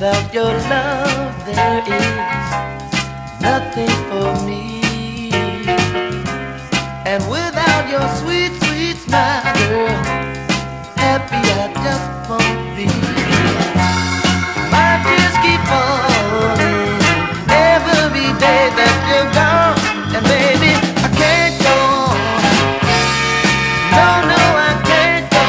Without your love there is nothing for me, and without your sweet, sweet smile, girl, happy I just won't be. My tears keep falling every day that you're gone, and baby, I can't go on. No, no, I can't go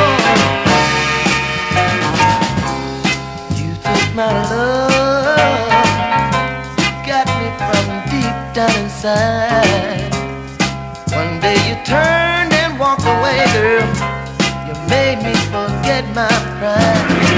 on. You took my love, got me from deep down inside. One day you turned and walked away, girl. You made me forget my pride.